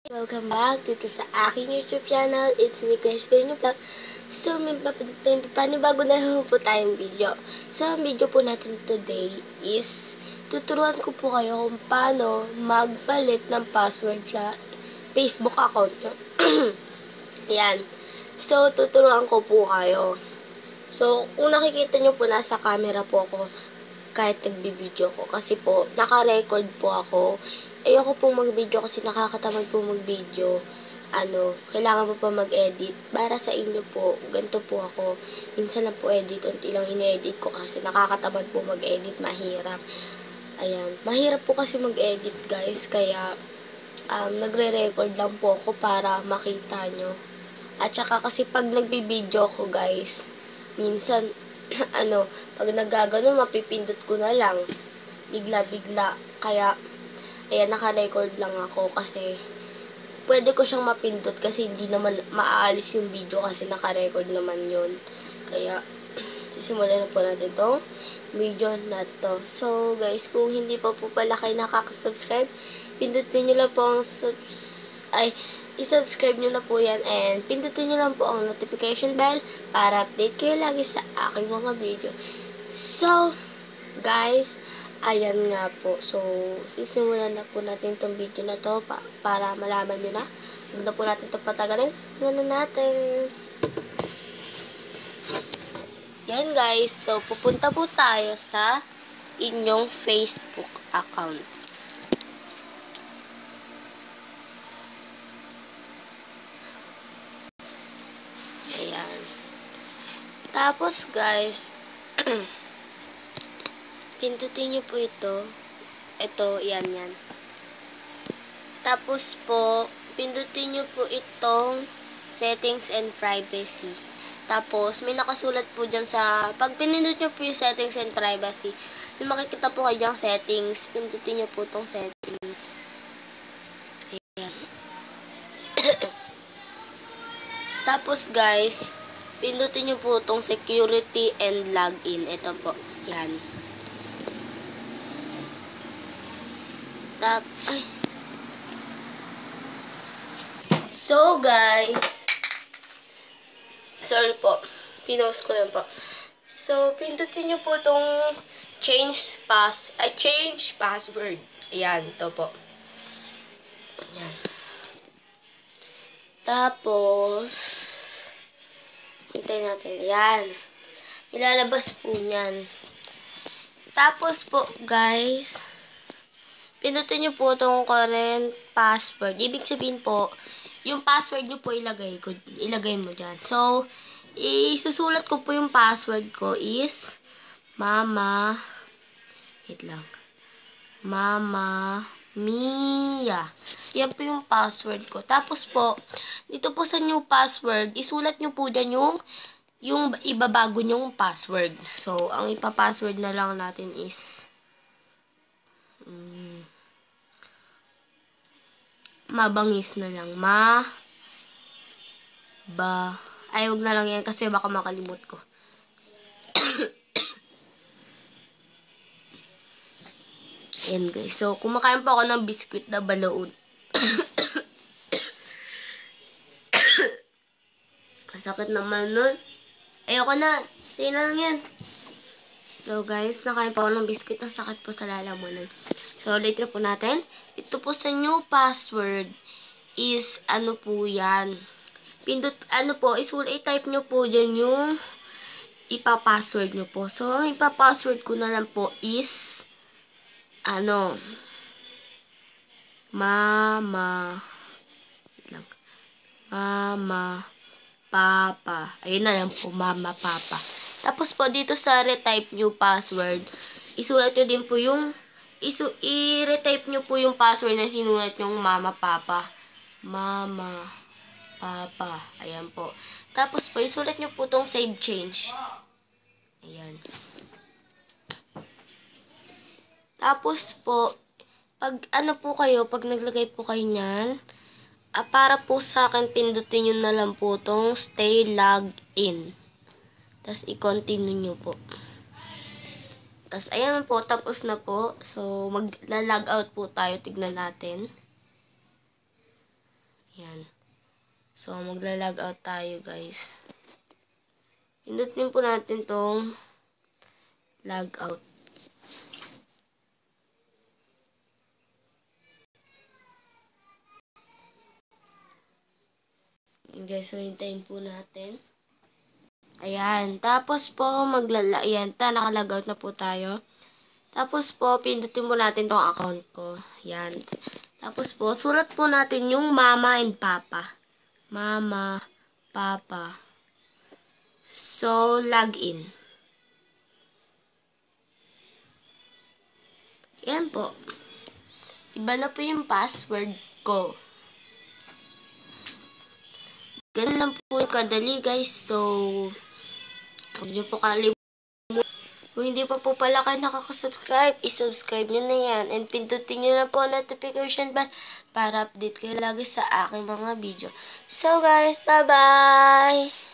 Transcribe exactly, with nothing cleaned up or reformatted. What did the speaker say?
Welcome back dito sa aking YouTube channel. It's me, Clarizze Verino. So, may, may panibago na naman po tayong video. So, ang video po natin today is tuturuan ko po kayo kung paano magpalit ng password sa Facebook account nyo. Yan. So, tuturuan ko po kayo. So, kung nakikita nyo po, nasa camera po ako kahit nagbibideo ko. Kasi po, naka-record po ako. Ayoko pong mag-video kasi nakakatamad po mag-video. Ano, kailangan po pa mag-edit. Para sa inyo po, ganito po ako. Minsan lang po edit, unti lang ine-edit ko kasi nakakatamad po mag-edit, mahirap. Ayan, mahirap po kasi mag-edit guys, kaya um, nagre-record lang po ako para makita nyo. At saka kasi pag nagbibideo ko guys, minsan, ano, pag nagagano, mapipindot ko na lang. Bigla-bigla. Kaya, ayan, naka-record lang ako kasi pwede ko siyang mapindot kasi hindi naman maaalis yung video kasi naka-record naman yun. Kaya, sisimulan na po natin itong video na to. So, guys, kung hindi pa po pala kayo nakaka-subscribe, pindutin nyo lang po ang subs... ay, i-subscribe nyo na po yan and pindutin nyo lang po ang notification bell para update kayo lagi sa aking mga video. So, guys, ayan nga po. So, sisimulan na po natin itong video na to pa para malaman nyo na. Huwag na po natin ito patagalin. Simulan na natin. Yan guys. So, pupunta po tayo sa inyong Facebook account. Ayan. Tapos guys, pindutin nyo po ito. Ito, yan, yan. Tapos po, pindutin nyo po itong settings and privacy. Tapos, may nakasulat po dyan sa, pag pinindot nyo po yung settings and privacy, may makikita po kayo dyan settings. Pindutin nyo po itong settings. Ayan. Tapos, guys, pindutin nyo po itong security and login. Ito po. Yan. Tap, ay. So, guys, sorry po, pinost ko lang po. So, pindutin nyo po itong change pass, ay, change password. Ayan, ito po. Ayan. Tapos, hintayin natin. Ayan. Ilalabas po niyan. Tapos po, guys, pindutin nyo po itong current password. Ibig sabihin po, yung password nyo po ilagay, ko, ilagay mo dyan. So, isusulat ko po yung password ko is Mama, wait lang, Mama Mia. Yan po yung password ko. Tapos po, dito po sa new password, isulat nyo po dyan yung, yung ibabago nyong password. So, ang ipapassword na lang natin is um, mabangis na lang. Ma ba ay, wag na lang yan kasi baka makalimut ko. Yan guys. So, kumakain pa ako ng biskuit na balaod. Sakit naman nun. Ayoko na. Sige na lang yan. So, guys, nakain pa ako ng biskuit. Ang sakit po sa lalamunan. So, later po natin. Ito po sa new password is, ano po yan. Pindot, ano po, isul, i-type nyo po dyan yung ipapassword nyo po. So, ang ipapassword ko na lang po is, ano, Mama, wait lang, Mama, Papa. Ayun na lang po, Mama, Papa. Tapos po, dito sa retype new password, isulat nyo din po yung, isu, i-retype nyo po yung password na sinulat yung Mama, Papa. Mama, Papa. Ayan po. Tapos po, isulat nyo po tong save change. Ayan. Tapos po, pag ano po kayo, pag naglagay po kayo niyan, ah, para po sa akin, pindutin nyo na lang po tong stay logged in. Tapos, i-continue nyo po. Tapos, ayan po, tapos na po. So, mag-log out po tayo. Tignan natin. So, magla-log out tayo, guys. Pindutin po natin tong log out. Guys, so hintayin po natin. Ayan. Tapos po, maglala... Ayan, ta, naka-log out na po tayo. Tapos po, pindutin po natin tong account ko. Ayan. Tapos po, sulat po natin yung mama and papa. Mama, papa. So, login. Ayan po. Iba na po yung password ko. Ganun lang po yung kadali, guys. So, huwag niyo po kalimutan. Kung hindi pa po pala kayo nakaka-subscribe, i-subscribe nyo na yan. And pindutin nyo na po ang notification bell para update kayo lagi sa aking mga video. So, guys, bye-bye!